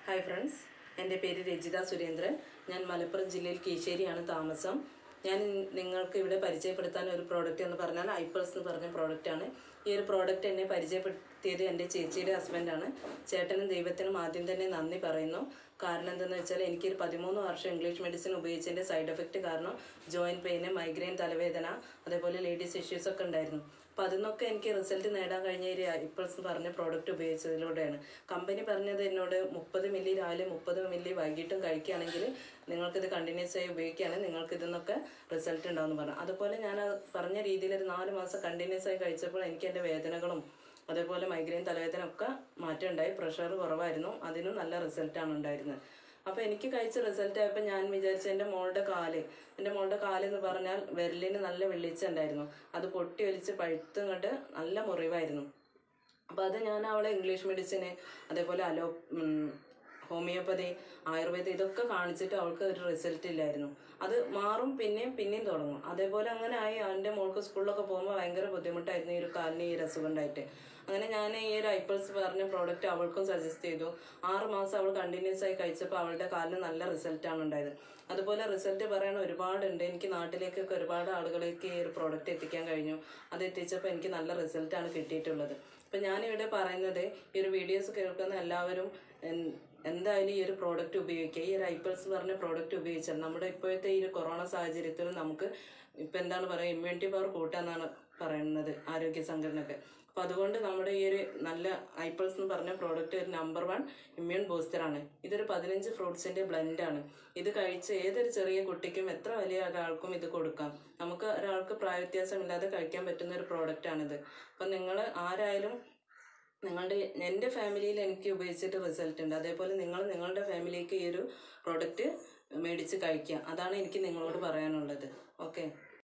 Hi friends, എൻ്റെ പേര് രജിത സുരേന്ദ്രൻ. ഞാൻ മലപ്പുറം ജില്ലയിൽ കീശ്ശേരിയാണ് താമസം. ഞാൻ നിങ്ങൾക്ക് ഇവിടെ പരിചയപ്പെടുത്താൻ ഒരു പ്രോഡക്റ്റ് എന്ന് പറഞ്ഞാൽ ഐപ്പേഴ്സ് എന്ന് പറഞ്ഞ പ്രോഡക്റ്റാണ്. ഈ ഒരു പ്രോഡക്റ്റ് എന്നെ പരിചയപ്പെടുത്തിയത് എൻ്റെ ചേച്ചിയുടെ ഹസ്ബൻഡാണ്. ചേട്ടനും ദൈവത്തിനും ആദ്യം തന്നെ നന്ദി പറയുന്നു. കാരണം എന്തെന്ന് വെച്ചാൽ എനിക്കൊരു 13 വർഷം ഇംഗ്ലീഷ് മെഡിസിൻ ഉപയോഗിച്ചതിൻ്റെ സൈഡ് എഫക്റ്റ് കാരണം ജോയിൻറ്റ് പെയിന്, മൈഗ്രെയിൻ, തലവേദന, അതേപോലെ ലേഡീസ് ഇഷ്യൂസ് ഒക്കെ ഉണ്ടായിരുന്നു. അപ്പോൾ അതിനൊക്കെ എനിക്ക് റിസൾട്ട് നേടാൻ കഴിഞ്ഞ ഒരു ഐപ്പേഴ്സ് പറഞ്ഞ പ്രോഡക്റ്റ് ഉപയോഗിച്ചതിലൂടെയാണ്. കമ്പനി പറഞ്ഞത് എന്നോട് 30 മില്ലി രാവിലെ 30 മില്ലി വൈകിട്ടും കഴിക്കുകയാണെങ്കിൽ നിങ്ങൾക്കിത് കണ്ടിന്യൂസ് ആയി ഉപയോഗിക്കുകയാണെങ്കിൽ നിങ്ങൾക്ക് ഇതിന്നൊക്കെ റിസൾട്ട് ഉണ്ടാവുമെന്ന് പറഞ്ഞു. അതുപോലെ ഞാൻ പറഞ്ഞ രീതിയിൽ ഒരു 4 മാസം കണ്ടിന്യൂസ് ആയി കഴിച്ചപ്പോൾ എനിക്ക് എൻ്റെ വേദനകളും അതേപോലെ മൈഗ്രെയിൻ, തലവേദന ഒക്കെ മാറ്റം ഉണ്ടായി. പ്രഷർ കുറവായിരുന്നു, അതിനും നല്ല റിസൾട്ടാണ് ഉണ്ടായിരുന്നത്. അപ്പോൾ എനിക്ക് കഴിച്ച റിസൾട്ട് ആയപ്പോൾ ഞാൻ വിചാരിച്ചു എൻ്റെ മോളുടെ കാല് എന്ന് പറഞ്ഞാൽ വിരലിന് നല്ല വെള്ളിച്ച ഉണ്ടായിരുന്നു. അത് പൊട്ടി ഒലിച്ച് പഴുത്തും കണ്ട് നല്ല മുറിവായിരുന്നു. അപ്പോൾ അത് ഞാൻ അവളെ ഇംഗ്ലീഷ് മെഡിസിന്, അതേപോലെ ഹോമിയോപ്പതി, ആയുർവേദം ഇതൊക്കെ കാണിച്ചിട്ട് അവൾക്ക് ഒരു റിസൾട്ട് ഇല്ലായിരുന്നു. അത് മാറും, പിന്നെയും തുടങ്ങും. അതേപോലെ അങ്ങനെ ആയി. എൻ്റെ മോൾക്ക് സ്കൂളിലൊക്കെ പോകുമ്പോൾ ഭയങ്കര ബുദ്ധിമുട്ടായിരുന്നു ഈ ഒരു കാലിന് ഈ അസുഖം ഉണ്ടായിട്ട്. അങ്ങനെ ഞാൻ ഈ ഒരു ഐപ്പേഴ്സ് പറഞ്ഞ പ്രോഡക്റ്റ് അവൾക്കും സജസ്റ്റ് ചെയ്തു. 6 മാസം അവൾ കണ്ടിന്യൂസ് ആയി കഴിച്ചപ്പോൾ അവളുടെ കാലിന് നല്ല റിസൾട്ടാണ് ഉണ്ടായത്. അതുപോലെ റിസൾട്ട് പറയാൻ ഒരുപാടുണ്ട്. എനിക്ക് നാട്ടിലേക്കൊക്കെ ഒരുപാട് ആളുകളിലേക്ക് ഈ ഒരു പ്രോഡക്റ്റ് എത്തിക്കാൻ കഴിഞ്ഞു. അത് എത്തിച്ചപ്പോൾ എനിക്ക് നല്ല റിസൾട്ടാണ് കിട്ടിയിട്ടുള്ളത്. അപ്പം ഞാനിവിടെ പറയുന്നത്, ഈ ഒരു വീഡിയോസ് കേൾക്കുന്ന എല്ലാവരും എന്തായാലും ഈ ഒരു പ്രോഡക്റ്റ് ഉപയോഗിക്കുക. ഈ ഒരു ഐപ്പേഴ്സ് പറഞ്ഞ പ്രോഡക്റ്റ് ഉപയോഗിച്ചാൽ നമ്മുടെ ഇപ്പോഴത്തെ ഈ ഒരു കൊറോണ സാഹചര്യത്തിൽ നമുക്ക് ഇപ്പം എന്താണ് പറയുക, ഇമ്മ്യൂണിറ്റി പവർ കൂട്ടാന്നാണ് പറയുന്നത് ആരോഗ്യ സംഘടനയൊക്കെ. അപ്പോൾ അതുകൊണ്ട് നമ്മുടെ ഈ ഒരു നല്ല ഐപ്പേഴ്സ് എന്ന് പറഞ്ഞ പ്രോഡക്റ്റ് ഒരു നമ്പർ 1 ഇമ്മ്യൂൺ ബൂസ്റ്ററാണ്. ഇതൊരു 15 ഫ്രൂട്ട്സിൻ്റെ ബ്ലെൻഡാണ്. ഇത് കഴിച്ച് ഏതൊരു ചെറിയ കുട്ടിക്കും എത്ര വലിയ ഒരാൾക്കും ഇത് കൊടുക്കാം. നമുക്ക് ഒരാൾക്ക് പ്രായവ്യത്യാസമില്ലാതെ കഴിക്കാൻ പറ്റുന്ന ഒരു പ്രോഡക്റ്റാണിത്. അപ്പം നിങ്ങൾ ആരായാലും എൻ്റെ ഫാമിലിയിൽ എനിക്ക് ഉപയോഗിച്ചിട്ട് റിസൾട്ട് ഉണ്ട്. അതേപോലെ നിങ്ങളുടെ ഫാമിലിക്ക് ഈ ഒരു പ്രോഡക്റ്റ് മേടിച്ച് കഴിക്കുക. അതാണ് എനിക്ക് നിങ്ങളോട് പറയാനുള്ളത്. ഓക്കെ.